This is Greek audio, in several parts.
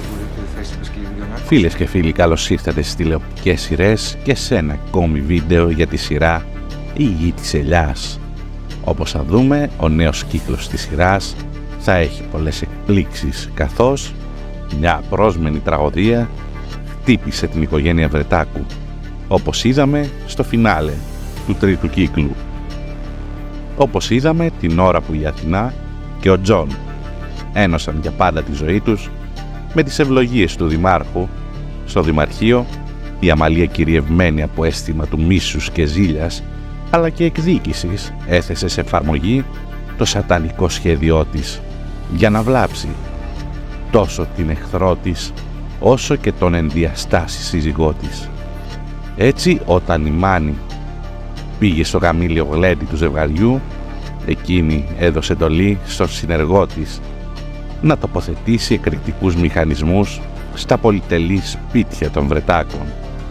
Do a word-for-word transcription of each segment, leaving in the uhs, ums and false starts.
Φίλες και φίλοι, καλώς ήρθατε στις τηλεοπτικές σειρές και σε ένα ακόμη βίντεο για τη σειρά «Η Γη της Ελιάς». Όπως θα δούμε, ο νέος κύκλος της σειράς θα έχει πολλές εκπλήξεις, καθώς μια απρόσμενη τραγωδία χτύπησε την οικογένεια Βρετάκου, όπως είδαμε στο φινάλε του τρίτου κύκλου. Όπως είδαμε την ώρα που η Αθηνά και ο Τζον ένωσαν για πάντα τη ζωή τους με τις ευλογίες του Δημάρχου στο Δημαρχείο, η Αμαλία, κυριευμένη από αίσθημα του μίσους και ζήλιας αλλά και εκδίκησης, έθεσε σε εφαρμογή το σατανικό σχέδιό της για να βλάψει τόσο την εχθρό της όσο και τον ενδιαστάσει σύζυγό της. Έτσι, όταν η Μάνη πήγε στο γαμήλιο γλέντι του ζευγαριού, εκείνη έδωσε εντολή στον συνεργό της να τοποθετήσει εκρηκτικούς μηχανισμούς στα πολυτελή σπίτια των Βρετάκων.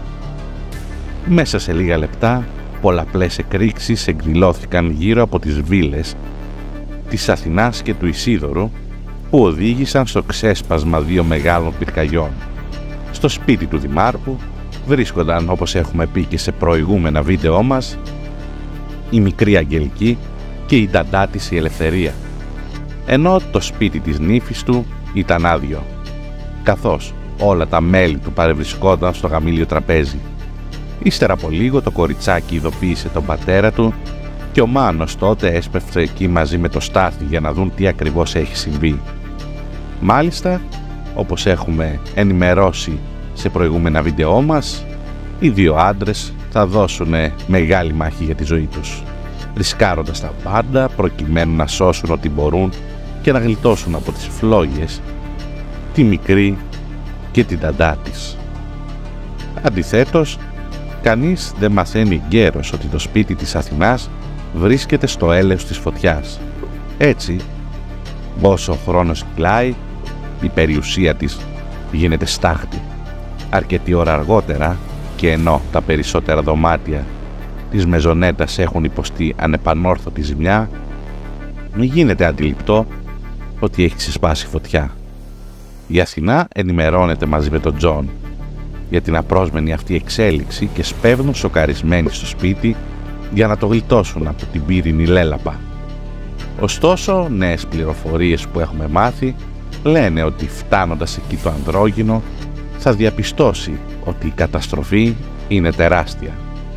Μέσα σε λίγα λεπτά, πολλαπλές εκρήξεις εκδηλώθηκαν γύρω από τις βίλες της Αθηνάς και του Ισίδωρου, που οδήγησαν στο ξέσπασμα δύο μεγάλων πυρκαγιών. Στο σπίτι του Δημάρχου βρίσκονταν, όπως έχουμε πει και σε προηγούμενα βίντεό μας, η μικρή Αγγελική και η νταντά της η Ελευθερία, ενώ το σπίτι της νύφης του ήταν άδειο, καθώς όλα τα μέλη του παρευρισκόταν στο γαμήλιο τραπέζι. Ύστερα από λίγο το κοριτσάκι ειδοποίησε τον πατέρα του και ο Μάνος τότε έσπευσε εκεί μαζί με το Στάθη για να δουν τι ακριβώς έχει συμβεί. Μάλιστα, όπως έχουμε ενημερώσει σε προηγούμενα βίντεό μας, οι δύο άντρες θα δώσουν μεγάλη μάχη για τη ζωή τους, ρισκάροντας τα πάντα προκειμένου να σώσουν ό,τι μπορούν και να γλιτώσουν από τις φλόγες τη μικρή και την νταντά της. Αντιθέτως, κανείς δεν μαθαίνει γέρος ότι το σπίτι της Αθηνάς βρίσκεται στο έλεος της φωτιάς. Έτσι, όσο ο χρόνος κυλάει, η περιουσία της γίνεται στάχτη. Αρκετή ώρα αργότερα, και ενώ τα περισσότερα δωμάτια της μεζονέτας έχουν υποστεί ανεπανόρθωτη ζημιά, γίνεται αντιληπτό ότι έχει ξεσπάσει φωτιά. Η Αθηνά ενημερώνεται μαζί με τον Τζον για την απρόσμενη αυτή εξέλιξη και σπέβδουν σοκαρισμένοι στο σπίτι για να το γλιτώσουν από την πύρινη λέλαπα. Ωστόσο, νέες πληροφορίες που έχουμε μάθει λένε ότι φτάνοντας εκεί το ανδρόγυνο θα διαπιστώσει ότι η καταστροφή είναι τεράστια.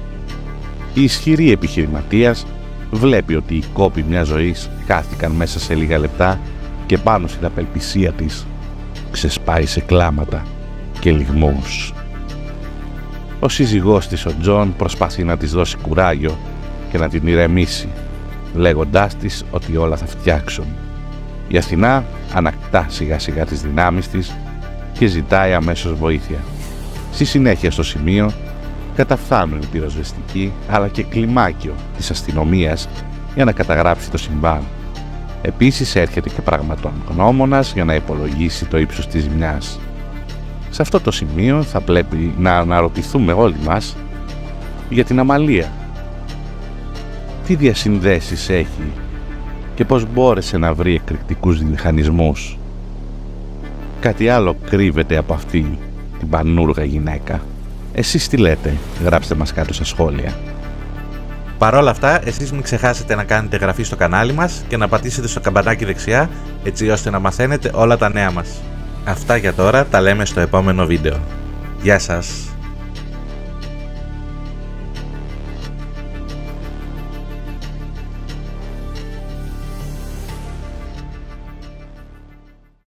Η ισχυρή επιχειρηματίας βλέπει ότι οι κόποι μιας ζωής χάθηκαν μέσα σε λίγα λεπτά και πάνω στην απελπισία της ξεσπάει σε κλάματα και λυγμούς. Ο σύζυγός της, ο Τζον, προσπαθεί να της δώσει κουράγιο και να την ηρεμήσει, λέγοντάς της ότι όλα θα φτιάξουν. Η Αθηνά ανακτά σιγά σιγά τις δυνάμεις της και ζητάει αμέσως βοήθεια. Στη συνέχεια στο σημείο καταφθάνουν οι πυροσβεστικοί αλλά και κλιμάκιο της αστυνομίας για να καταγράψει το συμβάν. Επίσης έρχεται και πραγματογνώμονας για να υπολογίσει το ύψος της ζημιάς. Σε αυτό το σημείο θα πρέπει να αναρωτηθούμε όλοι μας για την Αμαλία. Τι διασυνδέσεις έχει και πώς μπόρεσε να βρει εκρηκτικούς μηχανισμούς? Κάτι άλλο κρύβεται από αυτή την πανούργα γυναίκα. Εσείς τι λέτε? Γράψτε μας κάτω στα σχόλια. Παρ' όλα αυτά, εσείς μην ξεχάσετε να κάνετε εγγραφή στο κανάλι μας και να πατήσετε στο καμπανάκι δεξιά, έτσι ώστε να μαθαίνετε όλα τα νέα μας. Αυτά για τώρα, τα λέμε στο επόμενο βίντεο. Γεια σας!